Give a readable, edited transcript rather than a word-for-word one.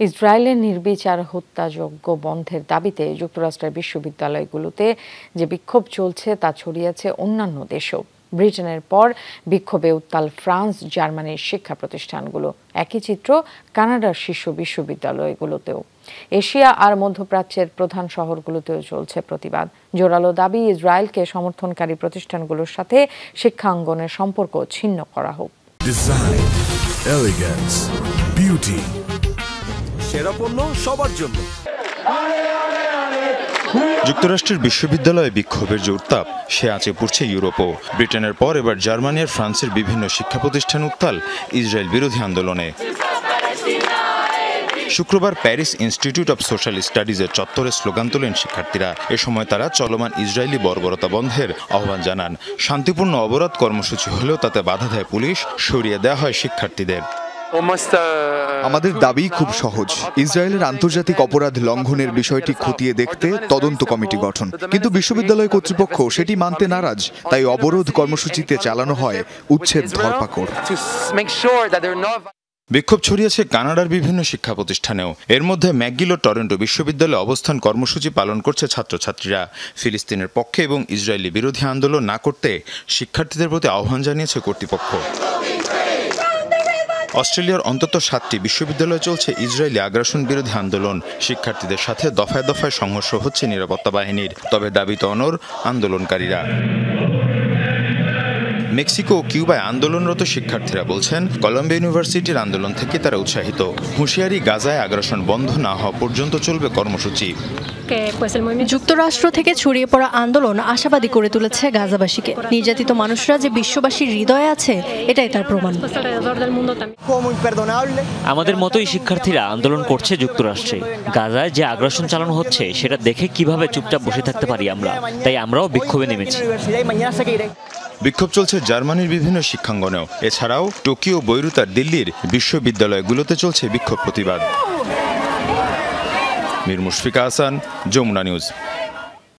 ইসরায়েলের নির্বিচার হত্যাযজ্ঞ বন্ধের দাবিতে যুক্তরাষ্ট্রের বিশ্ববিদ্যালয়গুলোতে যে বিক্ষোভ চলছে তা ছড়িয়েছে অন্যান্য দেশেও। ব্রিটেনের পর বিক্ষোভে উত্তাল ফ্রান্স, জার্মানির শিক্ষা প্রতিষ্ঠানগুলো। একই চিত্র কানাডার শীর্ষ বিশ্ববিদ্যালয়গুলোতেও। এশিয়া আর মধ্যপ্রাচ্যের প্রধান শহরগুলোতেও চলছে প্রতিবাদ। জোরালো দাবি, ইসরায়েলকে সমর্থনকারী প্রতিষ্ঠানগুলোর সাথে শিক্ষাঙ্গনের সম্পর্ক ছিন্ন করা হোক। ডিজাইন, এলিগেন্স, বিউটি, সেরা পণ্য সবার জন্য। যুক্তরাষ্ট্রের বিশ্ববিদ্যালয়ে বিক্ষোভের যে উত্তাপ, সে আঁচে পড়ছে ইউরোপও। ব্রিটেনের পর এবার জার্মানি আর ফ্রান্সের বিভিন্ন শিক্ষা প্রতিষ্ঠান উত্তাল ইসরায়েল বিরোধী আন্দোলনে। শুক্রবার প্যারিস ইনস্টিটিউট অব সোশ্যাল স্টাডিজের চত্বরে স্লোগান তোলেন শিক্ষার্থীরা। এ সময় তারা চলমান ইসরায়েলি বর্বরতা বন্ধের আহ্বান জানান। শান্তিপূর্ণ অবরোধ কর্মসূচি হলেও তাতে বাধা দেয় পুলিশ, সরিয়ে দেওয়া হয় শিক্ষার্থীদের। আমাদের দাবি খুব সহজ, ইসরায়েলের আন্তর্জাতিক অপরাধ লঙ্ঘনের বিষয়টি খতিয়ে দেখতে তদন্ত কমিটি গঠন। কিন্তু বিশ্ববিদ্যালয় কর্তৃপক্ষ সেটি মানতে নারাজ, তাই অবরোধ কর্মসূচিতে চালানো হয় উচ্ছেদ ধরপাকড়। বিক্ষোভ ছড়িয়েছে কানাডার বিভিন্ন শিক্ষা প্রতিষ্ঠানেও। এর মধ্যে ম্যাকগিল ও টরন্টো বিশ্ববিদ্যালয়ে অবস্থান কর্মসূচি পালন করছে ছাত্রছাত্রীরা। ফিলিস্তিনের পক্ষে এবং ইসরায়েলি বিরোধী আন্দোলন না করতে শিক্ষার্থীদের প্রতি আহ্বান জানিয়েছে কর্তৃপক্ষ। অস্ট্রেলিয়ার অন্তত 7টি বিশ্ববিদ্যালয়ে চলছে ইসরায়েলি আগ্রাসন বিরোধী আন্দোলন। শিক্ষার্থীদের সাথে দফায় দফায় সংঘর্ষ হচ্ছে নিরাপত্তা বাহিনীর, তবে দাবিতে অনড় আন্দোলনকারীরা। মেক্সিকো ও কিউবায় আন্দোলনরত শিক্ষার্থীরা বলছেন, কলম্বিয়া ইউনিভার্সিটির আন্দোলন থেকে তারা উৎসাহিত। হুঁশিয়ারি, গাজায় আগ্রাসন বন্ধ না হওয়া পর্যন্ত চলবে কর্মসূচি। যুক্তরাষ্ট্র থেকে ছড়িয়ে পড়া আন্দোলন আশাবাদী করে তুলেছে গাজাবাসীকে। নির্যাতিত মানুষরা যে বিশ্ববাসীর হৃদয়ে আছে, এটাই তার প্রমাণ। আমাদের মতোই শিক্ষার্থীরা আন্দোলন করছে যুক্তরাষ্ট্রে। গাজায় যে আগ্রাসন চালানো হচ্ছে সেটা দেখে কিভাবে চুপচাপ বসে থাকতে পারি আমরা, তাই আমরাও বিক্ষোভে নেমেছি। বিক্ষোভ চলছে জার্মানির বিভিন্ন শিক্ষাঙ্গনেও। এছাড়াও টোকিও, বৈরুত আর দিল্লির বিশ্ববিদ্যালয়গুলোতে চলছে বিক্ষোভ প্রতিবাদ। মীর মুশফিকা হাসান, যমুনা নিউজ।